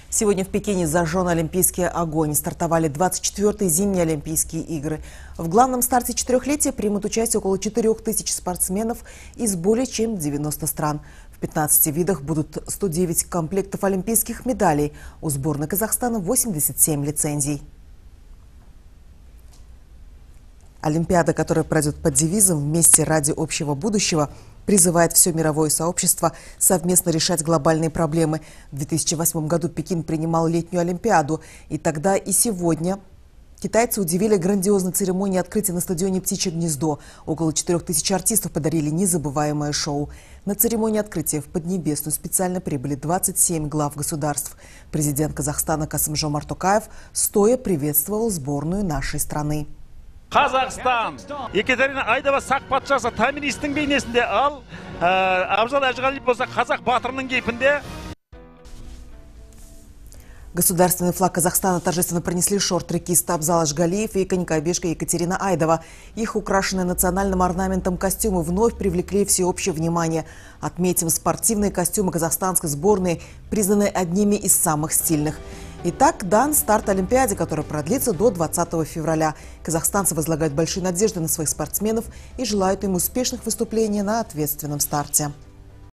Сегодня в Пекине зажжен олимпийский огонь. Стартовали 24-е зимние Олимпийские игры. В главном старте четырехлетия примут участие около 4000 спортсменов из более чем 90 стран. В 15 видах будут 109 комплектов олимпийских медалей. У сборной Казахстана 87 лицензий. Олимпиада, которая пройдет под девизом «Вместе ради общего будущего», призывает все мировое сообщество совместно решать глобальные проблемы. В 2008 году Пекин принимал летнюю Олимпиаду. И тогда, и сегодня китайцы удивили грандиозной церемонией открытия на стадионе «Птичье гнездо». Около 4000 артистов подарили незабываемое шоу. На церемонии открытия в Поднебесную специально прибыли 27 глав государств. Президент Казахстана Касым-Жомарт Токаев стоя приветствовал сборную нашей страны. Казахстан, Екатерина Айдова сақ патшасы Томиристің бейнесінде ал Абзал Әжіғалиев болса қазақ батырының кейпінде. Государственный флаг Казахстана торжественно пронесли шорт-трекист Абзал Ажгалиев и конькобежка Екатерина Айдова. Их украшенные национальным орнаментом костюмы вновь привлекли всеобщее внимание. Отметим, спортивные костюмы казахстанской сборной признаны одними из самых стильных. Итак, дан старт Олимпиаде, который продлится до 20 февраля. Казахстанцы возлагают большие надежды на своих спортсменов и желают им успешных выступлений на ответственном старте.